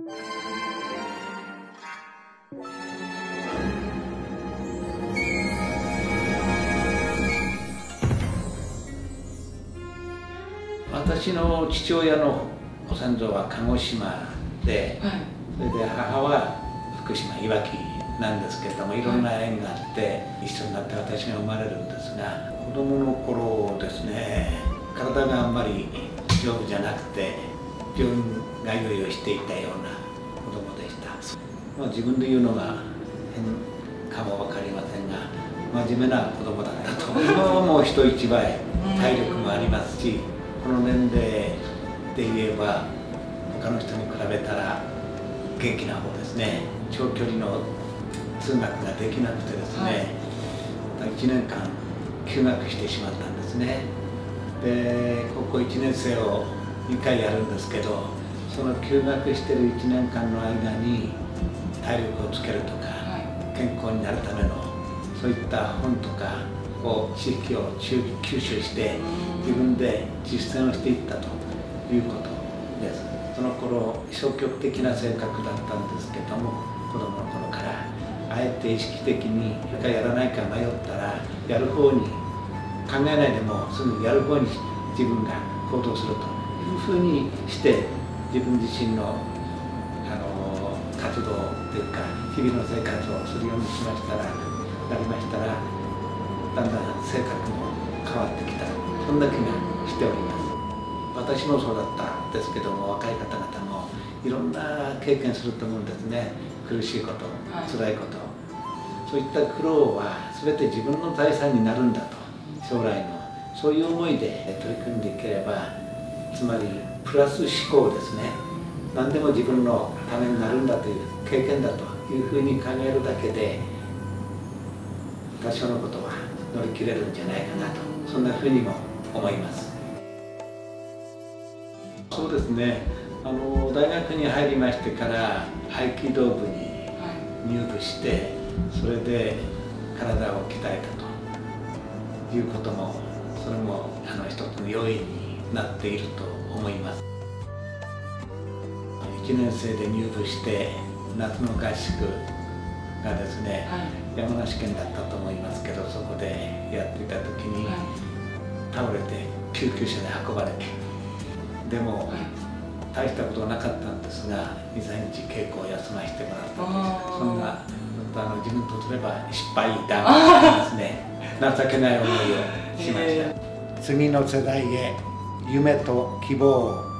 私の父親のご先祖は鹿児島で、それで母は福島いわきなんですけれども、いろんな縁があって一緒になって私が生まれるんですが、子供の頃ですね、体があんまり丈夫じゃなくて病院通いをしていたような子供でした。自分で言うのが変かも分かりませんが、真面目な子供だったと。今はもう人一倍体力もありますし、この年齢で言えば他の人に比べたら元気な方ですね。長距離の通学ができなくてですね、1年間休学してしまったんですね。で高校1年生を2回やるんですけど、その休学してる1年間の間に体力をつけるとか、健康になるためのそういった本とか知識を吸収して自分で実践をしていったということです。その頃消極的な性格だったんですけども、子供の頃からあえて意識的にやらないか迷ったらやる方に考えないでもすぐやる方に自分が行動するというふうにして、自分自身の活動というか日々の生活をするようになりましたら、だんだん性格も変わってきた、そんな気がしております。私もそうだったんですけども、若い方々もいろんな経験すると思うんですね。苦しいこと、辛いこと、そういった苦労は全て自分の財産になるんだと、将来のそういう思いで取り組んでいければ、つまりプラス思考ですね。何でも自分のためになるんだという経験だというふうに考えるだけで、多少のことは乗り切れるんじゃないかなと、そんなふうにも思います。そうですね、大学に入りましてから合気道部に入部して、それで体を鍛えたということも、それも一つの要因になっていると思います。1年生で入部して夏の合宿がですね、山梨県だったと思いますけど、そこでやっていた時に倒れて救急車で運ばれて、でも大したことはなかったんですが、2、3日稽古を休ませてもらったんです。そんな自分とすれば失敗談ですね。情けない思いをしました。次の世代へ夢と希望を